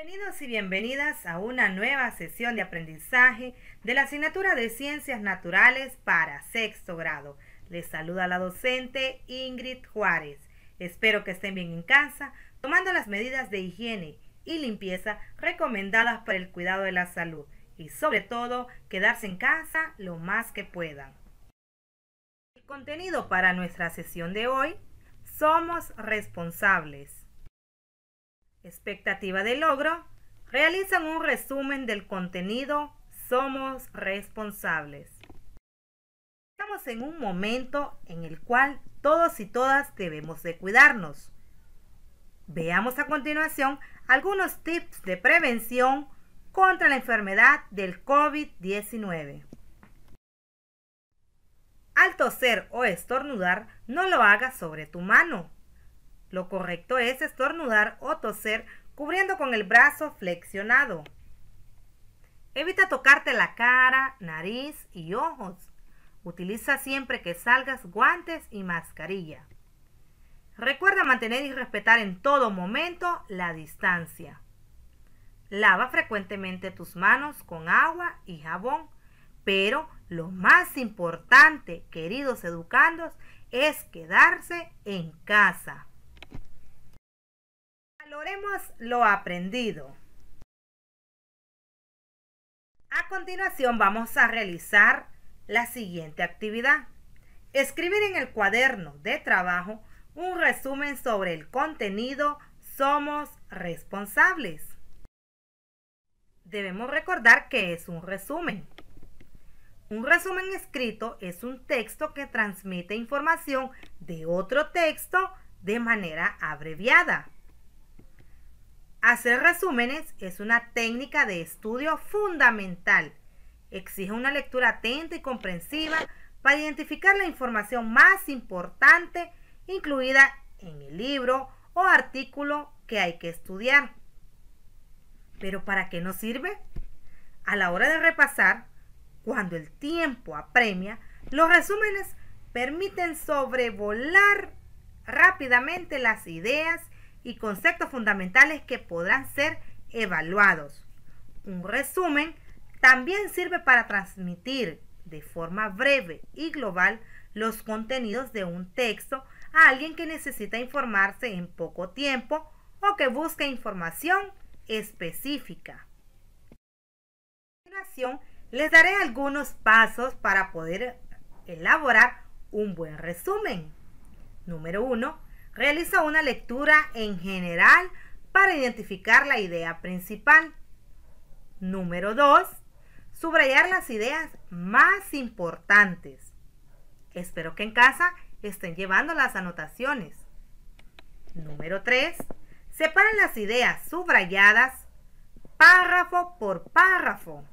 Bienvenidos y bienvenidas a una nueva sesión de aprendizaje de la asignatura de Ciencias Naturales para sexto grado. Les saluda la docente Ingrid Juárez. Espero que estén bien en casa, tomando las medidas de higiene y limpieza recomendadas para el cuidado de la salud y sobre todo quedarse en casa lo más que puedan. El contenido para nuestra sesión de hoy: somos responsables. Expectativa de logro: realizan un resumen del contenido Somos responsables. Estamos en un momento en el cual todos y todas debemos de cuidarnos. Veamos a continuación algunos tips de prevención contra la enfermedad del COVID-19. Al toser o estornudar, no lo hagas sobre tu mano. Lo correcto es estornudar o toser cubriendo con el brazo flexionado. Evita tocarte la cara, nariz y ojos. Utiliza siempre que salgas guantes y mascarilla. Recuerda mantener y respetar en todo momento la distancia. Lava frecuentemente tus manos con agua y jabón, pero lo más importante, queridos educandos, es quedarse en casa. Valoremos lo aprendido. A continuación vamos a realizar la siguiente actividad. Escribir en el cuaderno de trabajo un resumen sobre el contenido Somos responsables. Debemos recordar que es un resumen. Un resumen escrito es un texto que transmite información de otro texto de manera abreviada. Hacer resúmenes es una técnica de estudio fundamental. Exige una lectura atenta y comprensiva para identificar la información más importante incluida en el libro o artículo que hay que estudiar. ¿Pero para qué nos sirve? A la hora de repasar, cuando el tiempo apremia, los resúmenes permiten sobrevolar rápidamente las ideas y conceptos fundamentales que podrán ser evaluados. Un resumen también sirve para transmitir de forma breve y global los contenidos de un texto a alguien que necesita informarse en poco tiempo o que busca información específica. A continuación, les daré algunos pasos para poder elaborar un buen resumen. Número 1. Realiza una lectura en general para identificar la idea principal. Número 2. Subrayar las ideas más importantes. Espero que en casa estén llevando las anotaciones. Número 3. Separen las ideas subrayadas párrafo por párrafo.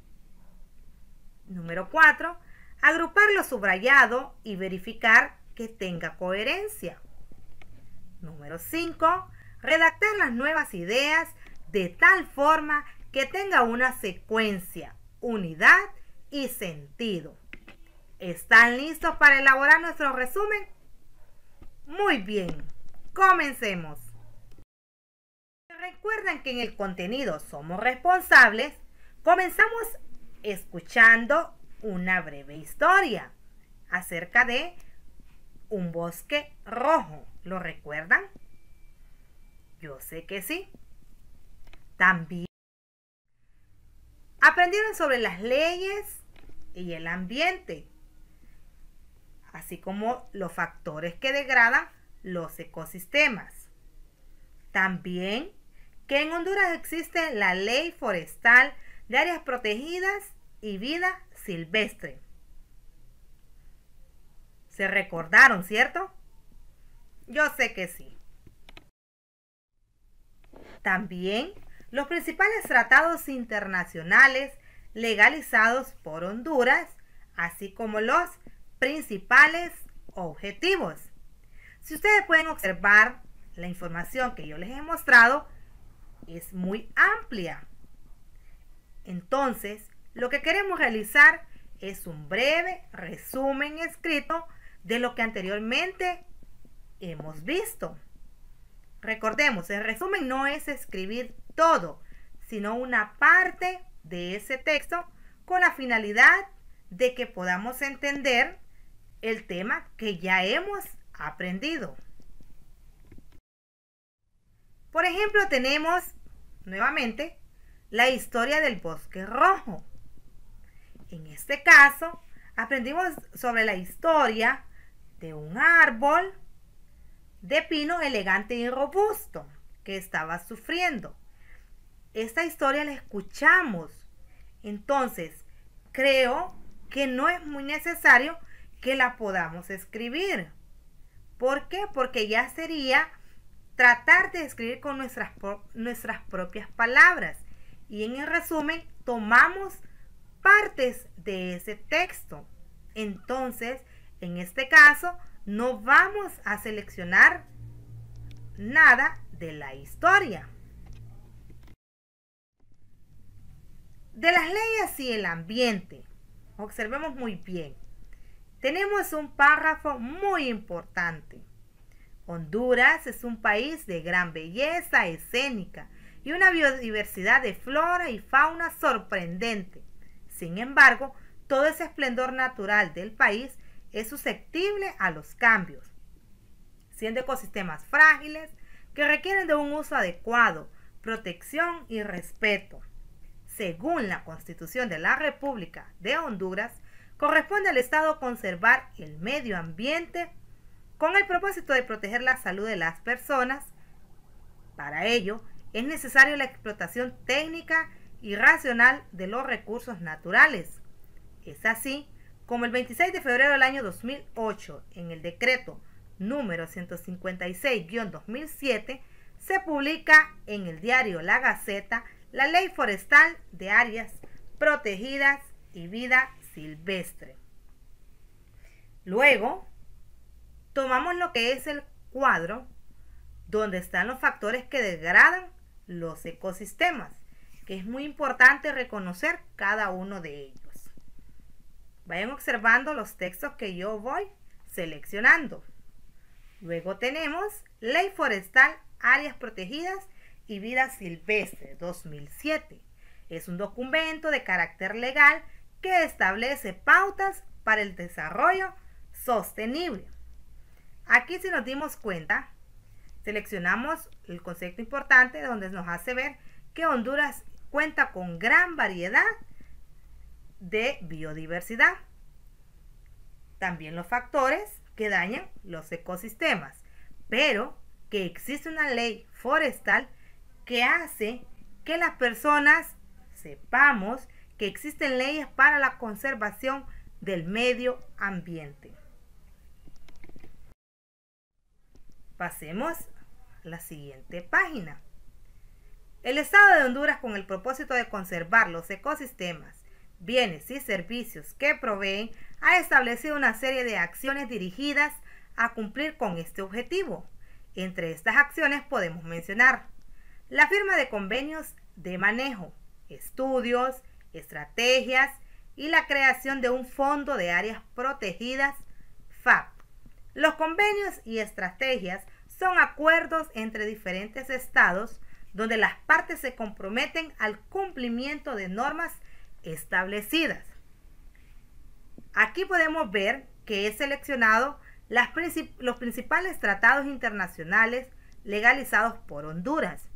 Número 4. Agrupar lo subrayado y verificar que tenga coherencia. Número 5. Redactar las nuevas ideas de tal forma que tenga una secuencia, unidad y sentido. ¿Están listos para elaborar nuestro resumen? Muy bien, comencemos. Recuerdan que en el contenido Somos responsables, comenzamos escuchando una breve historia acerca de un bosque rojo. ¿Lo recuerdan? Yo sé que sí. También aprendieron sobre las leyes y el ambiente, así como los factores que degradan los ecosistemas. También que en Honduras existe la Ley Forestal de Áreas Protegidas y Vida Silvestre. ¿Se recordaron, cierto? Yo sé que sí. También los principales tratados internacionales legalizados por Honduras, así como los principales objetivos. Si ustedes pueden observar, la información que yo les he mostrado es muy amplia. Entonces, lo que queremos realizar es un breve resumen escrito de lo que anteriormente hemos visto. Recordemos, el resumen no es escribir todo, sino una parte de ese texto con la finalidad de que podamos entender el tema que ya hemos aprendido. Por ejemplo, tenemos nuevamente la historia del bosque rojo. En este caso, aprendimos sobre la historia de un árbol de pino elegante y robusto que estaba sufriendo. Esta historia la escuchamos. Entonces, creo que no es muy necesario que la podamos escribir. ¿Por qué? Porque ya sería tratar de escribir con nuestras propias palabras. Y en el resumen, tomamos partes de ese texto. Entonces, en este caso, no vamos a seleccionar nada de la historia. De las leyes y el ambiente, observemos muy bien. Tenemos un párrafo muy importante. Honduras es un país de gran belleza escénica y una biodiversidad de flora y fauna sorprendente. Sin embargo, todo ese esplendor natural del país es susceptible a los cambios, siendo ecosistemas frágiles que requieren de un uso adecuado, protección y respeto. Según la Constitución de la República de Honduras, corresponde al Estado conservar el medio ambiente con el propósito de proteger la salud de las personas. Para ello, es necesaria la explotación técnica y racional de los recursos naturales. Es así como el 26 de febrero del año 2008, en el decreto número 156-2007, se publica en el diario La Gaceta la Ley Forestal de Áreas Protegidas y Vida Silvestre. Luego, tomamos lo que es el cuadro donde están los factores que degradan los ecosistemas, que es muy importante reconocer cada uno de ellos. Vayan observando los textos que yo voy seleccionando. Luego tenemos Ley Forestal, Áreas Protegidas y Vida Silvestre 2007. Es un documento de carácter legal que establece pautas para el desarrollo sostenible. Aquí, si nos dimos cuenta, seleccionamos el concepto importante donde nos hace ver que Honduras cuenta con gran variedad de biodiversidad. También los factores que dañan los ecosistemas, pero que existe una ley forestal que hace que las personas sepamos que existen leyes para la conservación del medio ambiente. Pasemos a la siguiente página. El Estado de Honduras, con el propósito de conservar los ecosistemas, bienes y servicios que proveen, ha establecido una serie de acciones dirigidas a cumplir con este objetivo. Entre estas acciones podemos mencionar la firma de convenios de manejo, estudios, estrategias y la creación de un fondo de áreas protegidas, FAP. Los convenios y estrategias son acuerdos entre diferentes estados donde las partes se comprometen al cumplimiento de normas establecidas. Aquí podemos ver que he seleccionado los principales tratados internacionales legalizados por Honduras.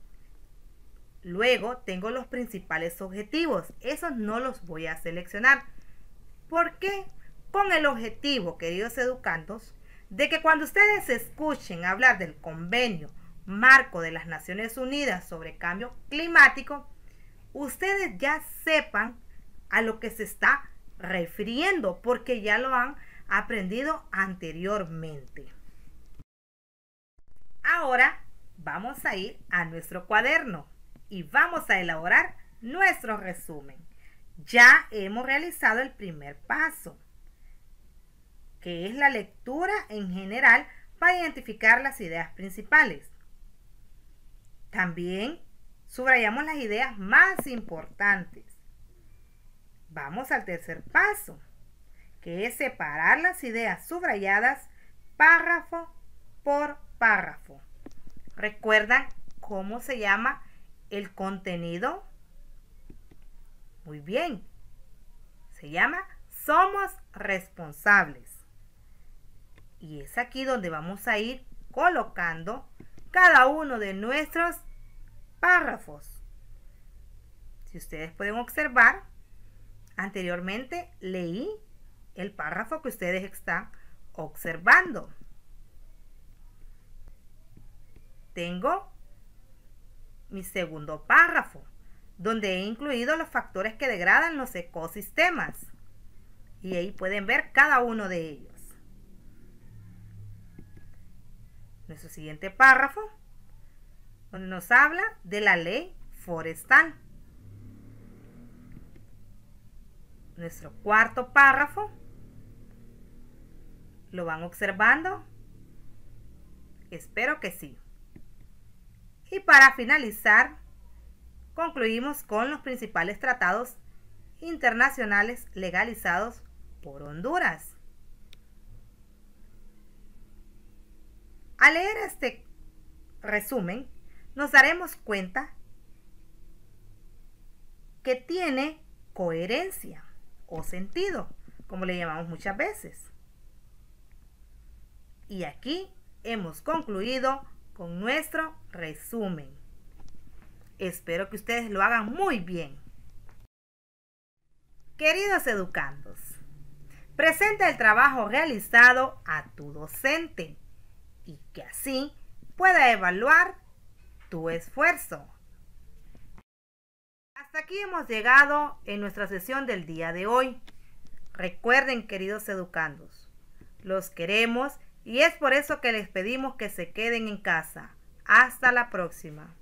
Luego tengo los principales objetivos. Esos no los voy a seleccionar. ¿Por qué? Con el objetivo, queridos educandos, de que cuando ustedes escuchen hablar del convenio marco de las Naciones Unidas sobre cambio climático, ustedes ya sepan a lo que se está refiriendo, porque ya lo han aprendido anteriormente. Ahora vamos a ir a nuestro cuaderno y vamos a elaborar nuestro resumen. Ya hemos realizado el primer paso, que es la lectura en general para identificar las ideas principales. También subrayamos las ideas más importantes. Vamos al tercer paso, que es separar las ideas subrayadas párrafo por párrafo. ¿Recuerdan cómo se llama el contenido? Muy bien. Se llama Somos responsables. Y es aquí donde vamos a ir colocando cada uno de nuestros párrafos. Si ustedes pueden observar, anteriormente leí el párrafo que ustedes están observando. Tengo mi segundo párrafo, donde he incluido los factores que degradan los ecosistemas. Y ahí pueden ver cada uno de ellos. Nuestro siguiente párrafo, donde nos habla de la ley forestal. Nuestro cuarto párrafo, ¿lo van observando? Espero que sí. Y para finalizar, concluimos con los principales tratados internacionales legalizados por Honduras. Al leer este resumen, nos daremos cuenta que tiene coherencia o sentido, como le llamamos muchas veces. Y aquí hemos concluido con nuestro resumen. Espero que ustedes lo hagan muy bien. Queridos educandos, presenta el trabajo realizado a tu docente y que así pueda evaluar tu esfuerzo. Hasta aquí hemos llegado en nuestra sesión del día de hoy. Recuerden, queridos educandos, los queremos y es por eso que les pedimos que se queden en casa. Hasta la próxima.